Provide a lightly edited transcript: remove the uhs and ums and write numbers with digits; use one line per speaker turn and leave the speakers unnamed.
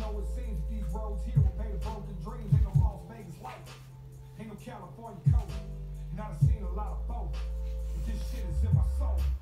know it seems that these roads here will pay the broken dreams. Ain't no Las Vegas life, ain't no California coast. And I done seen a lot of both, but this shit is in my soul.